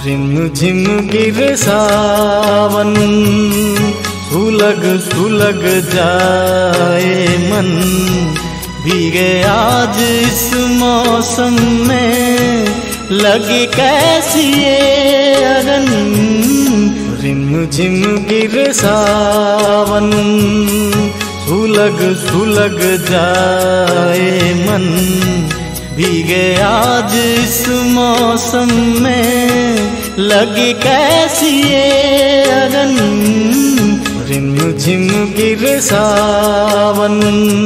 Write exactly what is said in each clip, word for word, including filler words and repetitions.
Rim झिम गिरे सावन, सुलग सुलग जाए मन, भीगे आज इस मौसम में, लगे कैसी ये अगन। रिम झिम गिरे सावन, सुलग सुलग जाए मन, भीगे आज इस मौसम में, लगे कैसी ये अगन। रिम झिम गिरे सावन।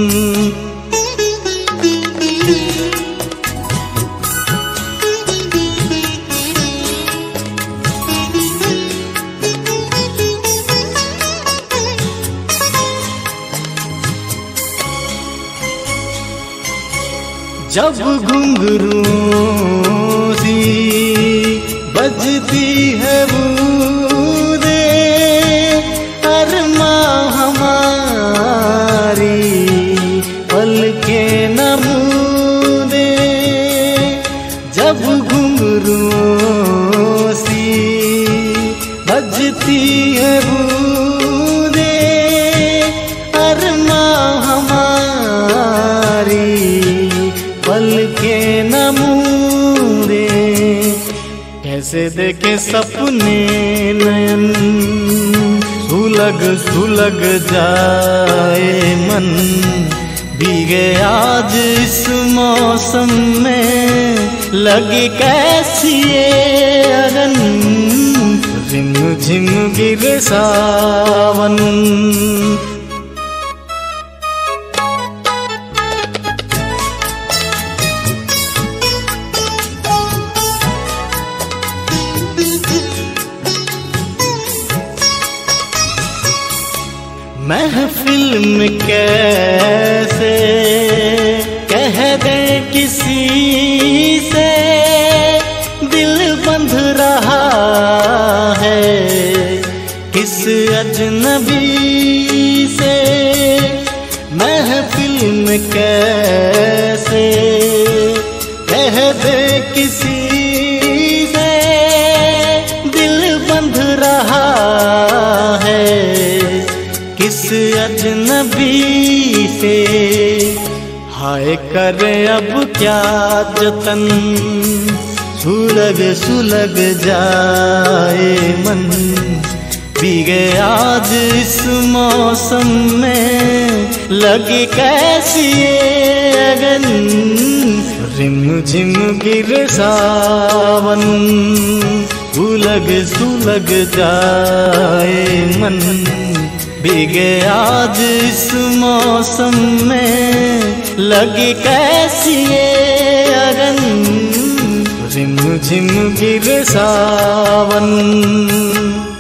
जब घुंघरूं सी बजती है बूंदे, अरमा हमारी पलकें न मूंदे। जब घुंघरूं सी बजती है बूंदे, अरमा हमारी पलकें न मूंदे। कैसे देखे सपने नयन, सुलग सुलग जाए मन, भीगे आज इस मौसम में, लगे कैसी ये अगन। रिम झिम गिरे सावन। महफिल में कैसे कह दे किसी से, दिल बंध रहा है किस अजनबी से। महफिल में कैसे कह दे किसी से, दिल बंध रहा है किस अजनबी से। हाय करे अब क्या जतन, सुलग सुलग जाए मन, भीगे आज इस मौसम में, लगे कैसी ये अगन। रिम झिम गिरे सावन, सुलग सुलग जाए मन, भीगे आज इस मौसम में, लगे कैसी ये अगन। रिम झिम गिरे सावन।